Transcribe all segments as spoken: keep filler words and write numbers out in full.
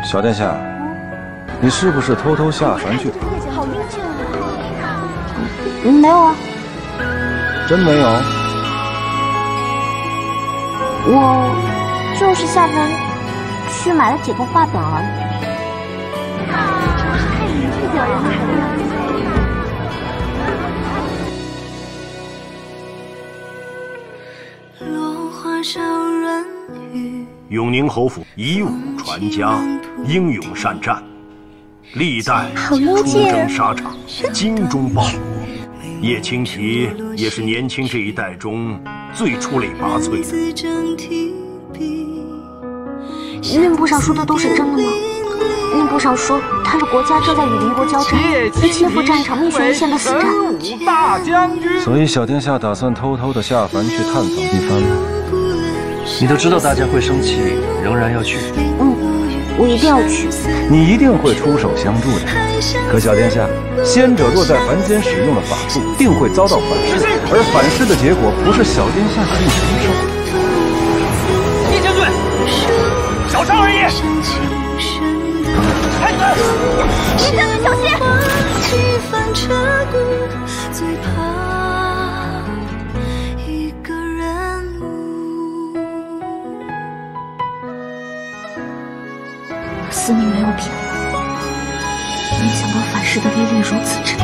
小殿下，你是不是偷偷下凡去？ 好英俊啊！嗯，没有啊。 真没有？ 我就是下凡去买了几个画本而已。真是太英俊了呀！ 永宁侯府以武传家，英勇善战，历代出征沙场，精忠报国。叶青提也是年轻这一代中最出类拔萃的。 运部上说的都是真的吗？运部上说，他的国家正在与邻国交战，一切赴战场，命悬一线的死战。 大将军。 所以小殿下打算偷偷的下凡去探访一番吗？ 你都知道大家会生气，仍然要去。 嗯，我一定要去。 你一定会出手相助的。可小殿下，仙者若在凡间使用了法术，定会遭到反噬，而反噬的结果不是小殿下可以承受。 叶将军，小伤而已。开门！ 叶将军，小心！思明没有骗我，没想到反噬的威力如此之大。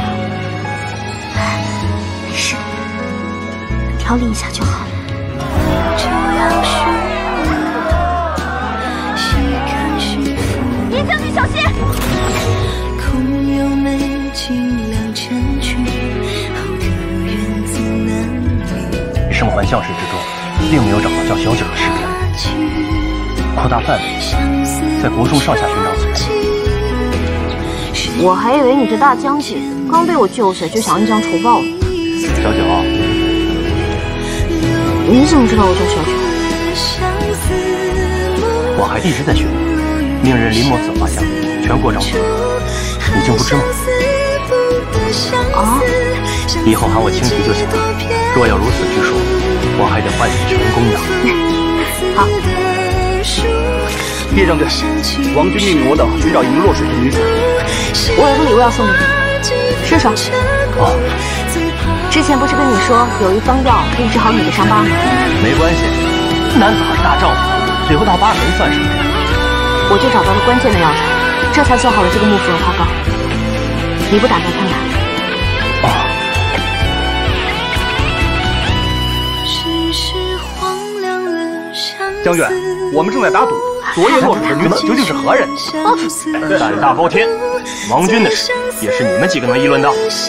没事，调理一下就好了。叶将军，小心！ 生还将士之中，并没有找到叫小九的尸体。扩大范围，在国中上下寻找此人。 我还以为你是大将军，刚被我救下就想恩将仇报了。 小九， 你怎么知道我叫小九？ 我还一直在寻你，命人临摹此画像，全国招亲，你竟不知吗？ 啊！ 以后喊我青提就行了。若要如此之说，我还得唤你成功呢。 好。 叶将军，王军命令我等寻找一名落水的女子。 我有个礼物要送给你，伸手。 哦， 之前不是跟你说有一方药可以治好你的伤疤吗？ 没关系，男子汉大丈夫，留到疤痕算什么呀？ 我就找到了关键的药材，这才做好了这个幕府文化膏。你不打开看看？ 哦。 将军，我们正在打赌。昨夜落水的女子究竟是何人？ 胆大包天，王军的事也是你们几个能议论的？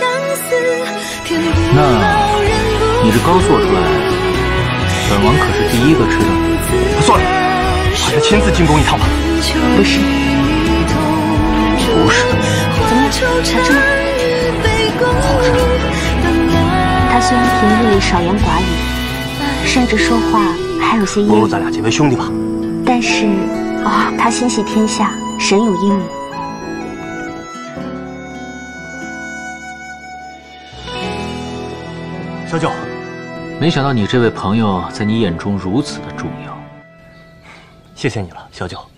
那你这膏做出来，本王可是第一个吃的。 算了，还是亲自进宫一趟吧。 不是， 不是。 怎么样，好吃吗？ 好吃。 他虽然平日里少言寡语，甚至说话还有些阴。 不如咱俩结为兄弟吧。 但是，哦，他心系天下，神有阴谋。 小九， 没想到你这位朋友在你眼中如此的重要。 谢谢你了，小九。